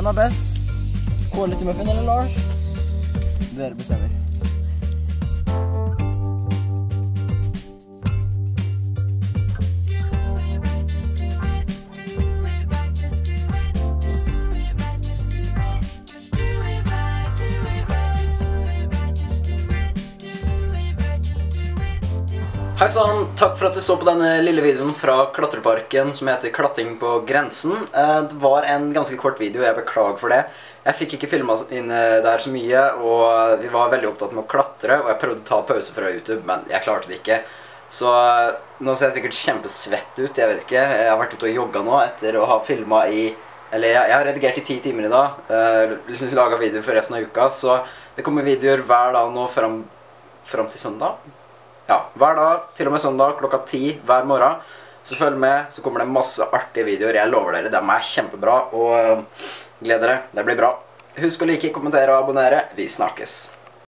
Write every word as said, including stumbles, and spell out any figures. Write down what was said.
Hvem er best? Quality Muffin eller Lars? Dere bestemmer. Hei sann, takk for at du så på denne lille videoen fra Klatreparken som heter Klatring på grensen. Det var en ganske kort video, jeg beklager for det. Jeg fikk ikke filmet inn der så mye, og vi var veldig opptatt med å klatre, og jeg prøvde å ta pause fra YouTube, men jeg klarte det ikke. Så nå ser jeg sikkert kjempesvett ut, jeg vet ikke. Jeg har vært ute og jogget nå etter å ha filmet i... Eller jeg har redigert i ti timer i dag, laget videoer for resten av uka, så det kommer videoer hver dag nå frem, frem til søndag. Ja, hver dag, til og med søndag, klokka ti, hver morgen. Så følg med, så kommer det masse artige videoer. Jeg lover dere, det er kjempebra, og gleder dere, det blir bra. Husk å like, kommentere og abonnere. Vi snakkes.